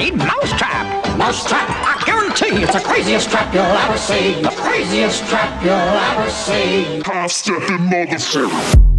homemade mousetrap. Mousetrap, I guarantee it's the craziest trap you'll ever see. The craziest trap you'll ever see. Half-stepping motherfucker.